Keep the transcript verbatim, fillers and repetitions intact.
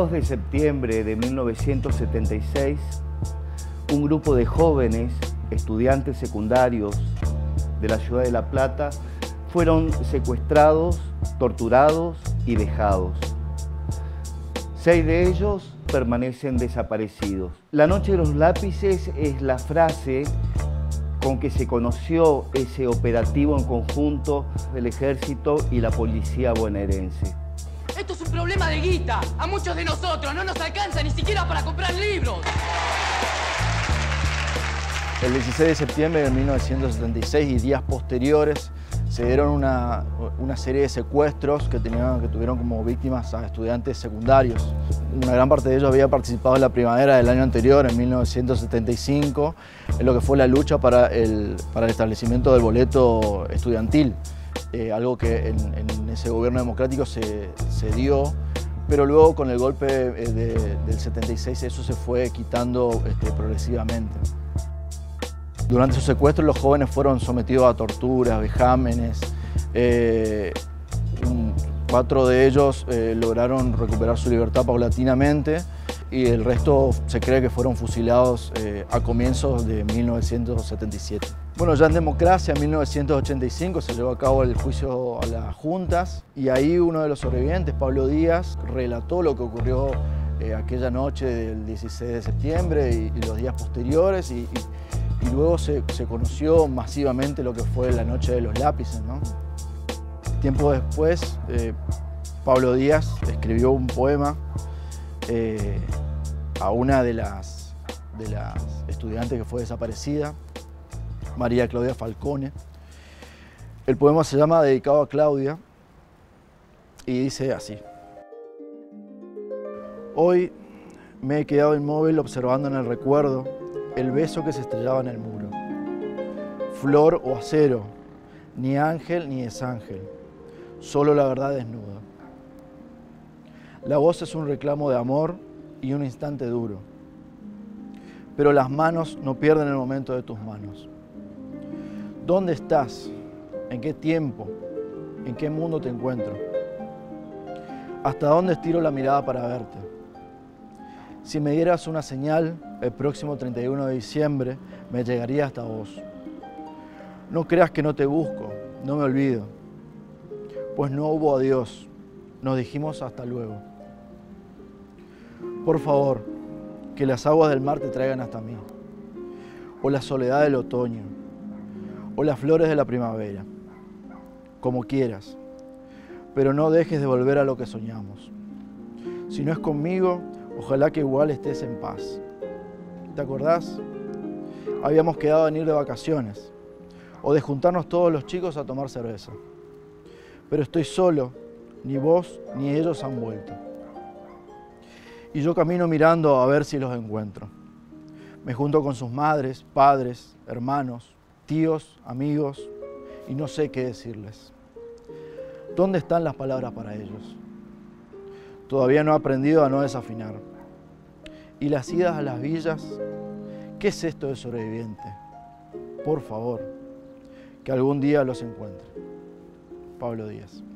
mediados de septiembre de mil novecientos setenta y seis, un grupo de jóvenes, estudiantes secundarios de la ciudad de La Plata, fueron secuestrados, torturados y vejados. Seis de ellos permanecen desaparecidos. La noche de los lápices es la frase con que se conoció ese operativo en conjunto del Ejército y la Policía bonaerense. Esto es un problema de guita. A muchos de nosotros no nos alcanza ni siquiera para comprar libros. El dieciséis de septiembre de mil novecientos setenta y seis y días posteriores se dieron una, una serie de secuestros que, tenían, que tuvieron como víctimas a estudiantes secundarios. Una gran parte de ellos había participado en la primavera del año anterior, en mil novecientos setenta y cinco, en lo que fue la lucha para el, para el establecimiento del boleto estudiantil, eh, algo que en, en ese gobierno democrático se, se dio, pero luego con el golpe de, del setenta y seis eso se fue quitando este, progresivamente. Durante su secuestro los jóvenes fueron sometidos a torturas, vejámenes. Eh, un, cuatro de ellos eh, lograron recuperar su libertad paulatinamente y el resto se cree que fueron fusilados eh, a comienzos de mil novecientos setenta y siete. Bueno, ya en democracia, en mil novecientos ochenta y cinco se llevó a cabo el juicio a las juntas y ahí uno de los sobrevivientes, Pablo Díaz, relató lo que ocurrió eh, aquella noche del dieciséis de septiembre y, y los días posteriores y, y, y luego se, se conoció masivamente lo que fue la noche de los lápices, ¿no? Tiempo después, eh, Pablo Díaz escribió un poema eh, a una de las, de las estudiantes que fue desaparecida, María Claudia Falcone. El poema se llama Dedicado a Claudia y dice así: Hoy me he quedado inmóvil observando en el recuerdo el beso que se estrellaba en el muro. Flor o acero, ni ángel ni es ángel, solo la verdad desnuda. La voz es un reclamo de amor y un instante duro, pero las manos no pierden el momento de tus manos. ¿Dónde estás? ¿En qué tiempo? ¿En qué mundo te encuentro? ¿Hasta dónde estiro la mirada para verte? Si me dieras una señal, el próximo treinta y uno de diciembre me llegaría hasta vos. No creas que no te busco, no me olvido, pues no hubo adiós, nos dijimos hasta luego. Por favor, que las aguas del mar te traigan hasta mí, o la soledad del otoño, o las flores de la primavera, como quieras, pero no dejes de volver a lo que soñamos. Si no es conmigo, ojalá que igual estés en paz. ¿Te acordás? Habíamos quedado en ir de vacaciones o de juntarnos todos los chicos a tomar cerveza. Pero estoy solo, ni vos ni ellos han vuelto. Y yo camino mirando a ver si los encuentro. Me junto con sus madres, padres, hermanos, tíos, amigos y no sé qué decirles. ¿Dónde están las palabras para ellos? Todavía no he aprendido a no desafinar. ¿Y las idas a las villas? ¿Qué es esto de sobreviviente? Por favor, que algún día los encuentre. Pablo Díaz.